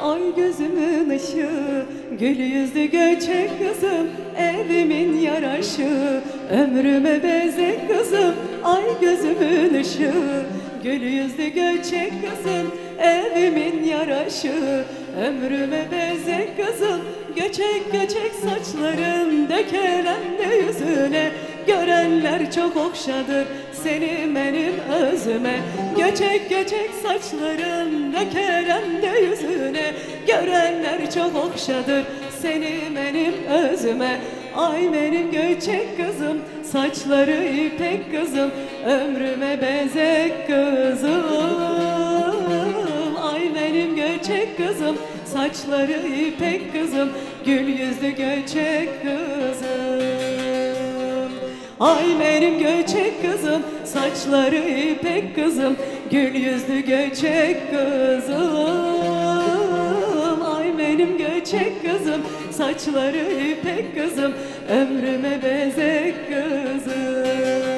ay gözümün ışığı, gül yüzlü göçek kızım, evimin yaraşı, ömrüme bezek kızım, ay gözümün ışığı, gül yüzlü göçek kızım, evimin yaraşı, ömrüme bezek kızım, göçek göçek saçların dökelen de yüzüne, görenler çok okşadır seni benim özüme. Göçek göçek saçların dökelen de yüzüne, görenler çok okşadır seni benim özüme. Ay benim göçek kızım, saçları ipek kızım, ömrüme bezek kızım. Ay benim göçek kızım, saçları ipek kızım, gül yüzlü göçek kızım. Ay benim göçek kızım, saçları ipek kızım, gül yüzlü göçek kızım. Ay benim göçek kızım, saçları ipek kızım, ömrüme bezek kızım.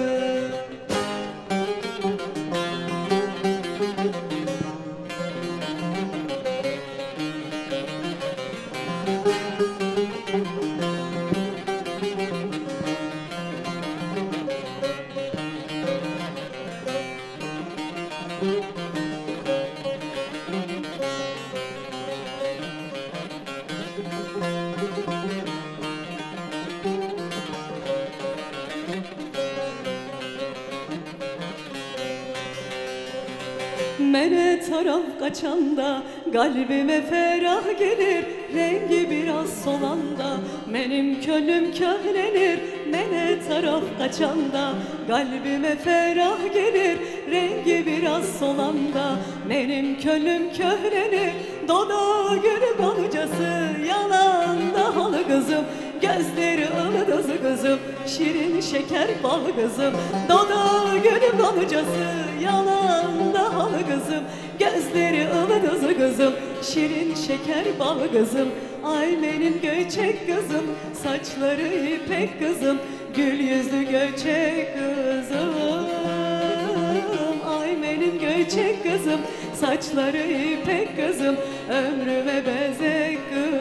Mene taraf kaçanda, kalbime ferah gelir, rengi biraz solanda, benim könlüm köhlenir. Mene taraf kaçanda, kalbime ferah gelir, rengi biraz solanda, benim könlüm köhlenir. Doda gül balıcası, yananda halı kızım, gözleri ılıdızı kızım, şirin şeker bal kızım. Doda gül balıcası, yananda halı kızım, gözleri ılıdızı kızım, şirin şeker bal kızım. Ay benim göçek kızım, saçları ipek kızım, gül yüzlü göçek kızım. Ay benim göçek kızım, saçları ipek kızım, ömrüme bezek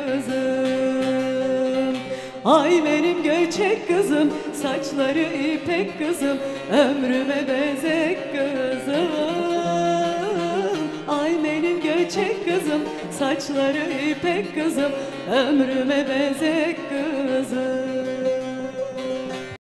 kızım. Ay benim göçek kızım, saçları ipek kızım, ömrüme bezek kızım. Ay benim göçek kızım, saçları ipek kızım, ömrüme bezek kızım.